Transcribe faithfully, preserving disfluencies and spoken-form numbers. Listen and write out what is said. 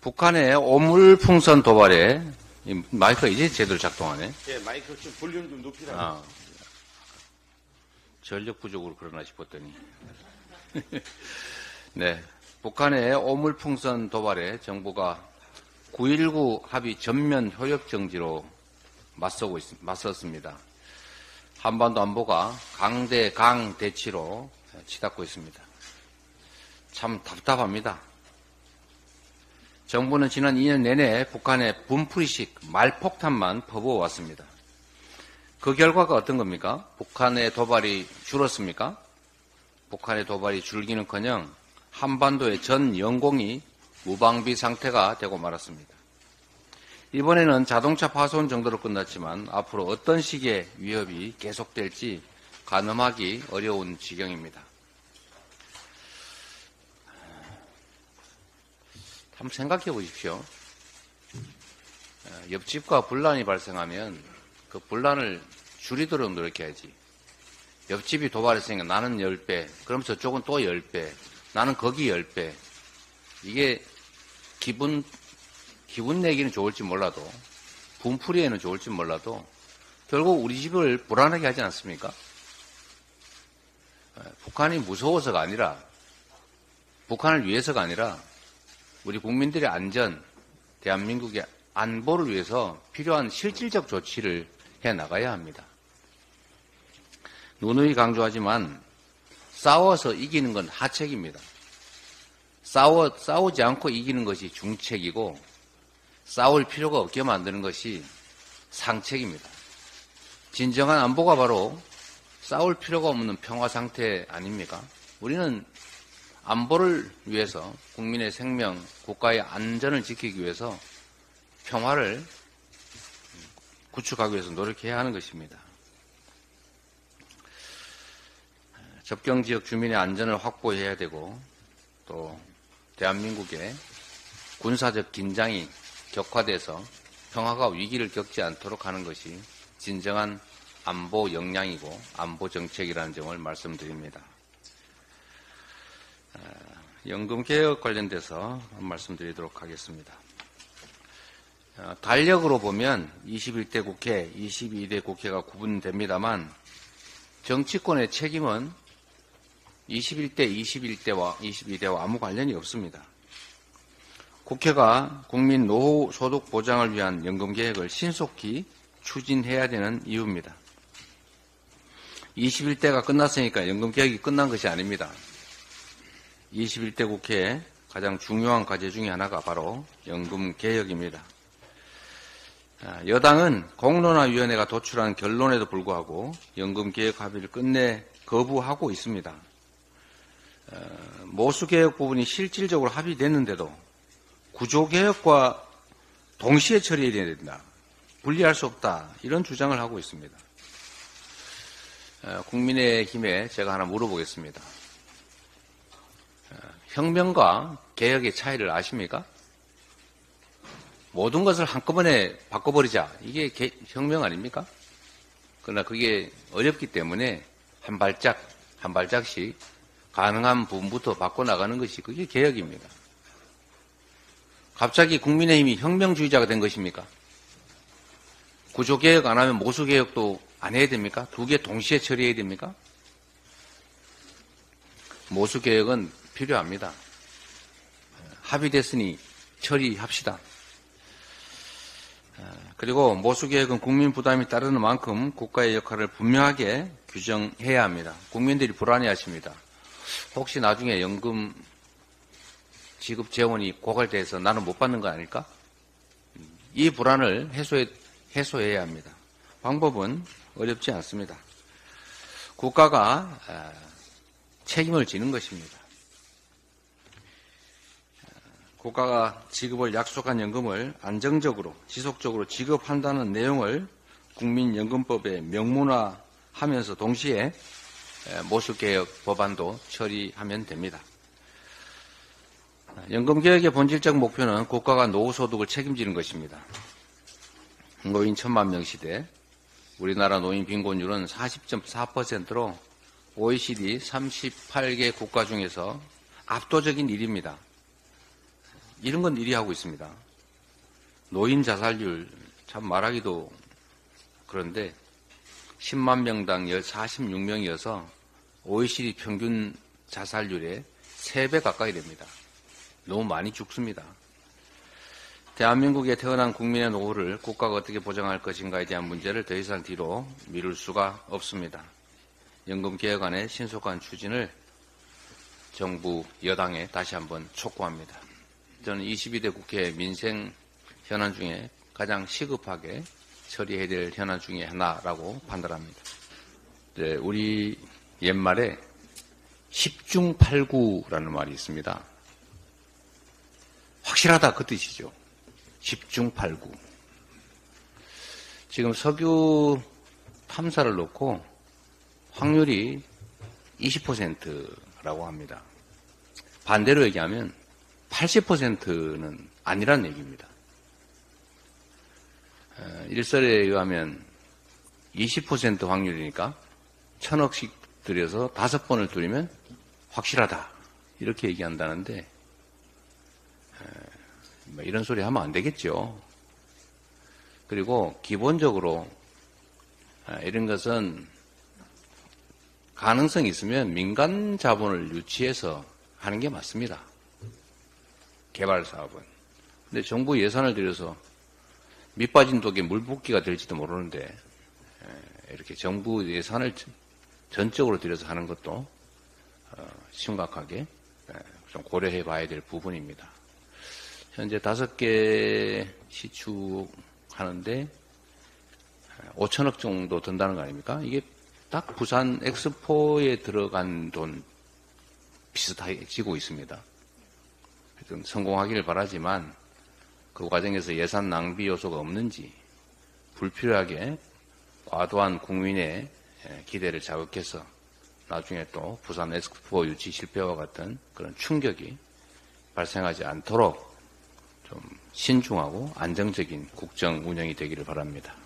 북한의 오물풍선 도발에 이 마이크가 이제 제대로 작동하네. 예, 마이크 좀 볼륨 좀 높이라고. 아, 전력 부족으로 그러나 싶었더니. 네, 북한의 오물풍선 도발에 정부가 구일구 합의 전면 효력 정지로 맞서고 있, 맞섰습니다. 한반도 안보가 강대 강 대치로 치닫고 있습니다. 참 답답합니다. 정부는 지난 이 년 내내 북한의 분풀이식 말폭탄만 퍼부어왔습니다. 그 결과가 어떤 겁니까? 북한의 도발이 줄었습니까? 북한의 도발이 줄기는커녕 한반도의 전 영공이 무방비 상태가 되고 말았습니다. 이번에는 자동차 파손 정도로 끝났지만 앞으로 어떤 식의 위협이 계속될지 가늠하기 어려운 지경입니다. 한번 생각해 보십시오. 옆집과 분란이 발생하면 그 분란을 줄이도록 노력해야지. 옆집이 도발했으니까 나는 십 배, 그럼 저쪽은 또 십 배, 나는 거기 십 배. 이게 기분, 기분 내기는 좋을지 몰라도, 분풀이에는 좋을지 몰라도, 결국 우리 집을 불안하게 하지 않습니까? 북한이 무서워서가 아니라, 북한을 위해서가 아니라, 우리 국민들의 안전, 대한민국의 안보를 위해서 필요한 실질적 조치를 해 나가야 합니다. 누누이 강조하지만 싸워서 이기는 건 하책입니다. 싸워, 싸우지 않고 이기는 것이 중책이고 싸울 필요가 없게 만드는 것이 상책입니다. 진정한 안보가 바로 싸울 필요가 없는 평화 상태 아닙니까? 우리는 안보를 위해서 국민의 생명, 국가의 안전을 지키기 위해서 평화를 구축하기 위해서 노력해야 하는 것입니다. 접경지역 주민의 안전을 확보해야 되고 또 대한민국의 군사적 긴장이 격화돼서 평화가 위기를 겪지 않도록 하는 것이 진정한 안보 역량이고 안보 정책이라는 점을 말씀드립니다. 연금개혁 관련돼서 말씀드리도록 하겠습니다. 달력으로 보면 이십일 대 국회, 이십이 대 국회가 구분됩니다만 정치권의 책임은 이십일 대, 이십일 대와 이십이 대와 아무 관련이 없습니다. 국회가 국민 노후 소득 보장을 위한 연금개혁을 신속히 추진해야 되는 이유입니다. 이십일 대가 끝났으니까 연금개혁이 끝난 것이 아닙니다. 이십일 대 국회의 가장 중요한 과제 중에 하나가 바로 연금개혁입니다. 여당은 공론화위원회가 도출한 결론에도 불구하고 연금개혁 합의를 끝내 거부하고 있습니다. 모수개혁 부분이 실질적으로 합의됐는데도 구조개혁과 동시에 처리해야 된다. 분리할 수 없다. 이런 주장을 하고 있습니다. 국민의힘에 제가 하나 물어보겠습니다. 혁명과 개혁의 차이를 아십니까? 모든 것을 한꺼번에 바꿔버리자. 이게 개, 혁명 아닙니까? 그러나 그게 어렵기 때문에 한 발짝, 한 발짝씩 가능한 부분부터 바꿔나가는 것이 그게 개혁입니다. 갑자기 국민의힘이 혁명주의자가 된 것입니까? 구조개혁 안 하면 모수개혁도 안 해야 됩니까? 두 개 동시에 처리해야 됩니까? 모수개혁은 필요합니다. 합의됐으니 처리합시다. 그리고 모수개혁은 국민 부담이 따르는 만큼 국가의 역할을 분명하게 규정해야 합니다. 국민들이 불안해하십니다. 혹시 나중에 연금 지급 재원이 고갈돼서 나는 못 받는 거 아닐까? 이 불안을 해소해, 해소해야 합니다. 방법은 어렵지 않습니다. 국가가 책임을 지는 것입니다. 국가가 지급을 약속한 연금을 안정적으로 지속적으로 지급한다는 내용을 국민연금법에 명문화하면서 동시에 모수개혁 법안도 처리하면 됩니다. 연금개혁의 본질적 목표는 국가가 노후소득을 책임지는 것입니다. 노인 천만 명 시대 우리나라 노인 빈곤율은 사십 점 사 퍼센트로 오이시디 삼십팔 개 국가 중에서 압도적인 일입니다. 이런 건 이리 하고 있습니다. 노인 자살률 참 말하기도 그런데 십만 명당 사십육 명이어서 오이시디 평균 자살률의 세 배 가까이 됩니다. 너무 많이 죽습니다. 대한민국에 태어난 국민의 노후를 국가가 어떻게 보장할 것인가에 대한 문제를 더 이상 뒤로 미룰 수가 없습니다. 연금개혁안의 신속한 추진을 정부 여당에 다시 한번 촉구합니다. 저는 이십이 대 국회 민생 현안 중에 가장 시급하게 처리해야 될 현안 중에 하나라고 판단합니다. 네, 우리 옛말에 십중팔구라는 말이 있습니다. 확실하다 그 뜻이죠. 십중팔구. 지금 석유 탐사를 놓고 확률이 이십 퍼센트라고 합니다. 반대로 얘기하면 팔십 퍼센트는 아니란 얘기입니다. 일설에 의하면 이십 퍼센트 확률이니까 천억씩 들여서 다섯 번을 뚫으면 확실하다 이렇게 얘기한다는데 이런 소리 하면 안 되겠죠. 그리고 기본적으로 이런 것은 가능성이 있으면 민간 자본을 유치해서 하는 게 맞습니다. 개발 사업은. 근데 정부 예산을 들여서 밑빠진 독에 물 붓기가 될지도 모르는데 이렇게 정부 예산을 전적으로 들여서 하는 것도 심각하게 좀 고려해 봐야 될 부분입니다. 현재 다섯 개 시축하는데 오천억 정도 든다는 거 아닙니까? 이게 딱 부산 엑스포에 들어간 돈 비슷해지고 있습니다. 하여튼 성공하기를 바라지만 그 과정에서 예산 낭비 요소가 없는지 불필요하게 과도한 국민의 기대를 자극해서 나중에 또 부산 엑스포 유치 실패와 같은 그런 충격이 발생하지 않도록 좀 신중하고 안정적인 국정 운영이 되기를 바랍니다.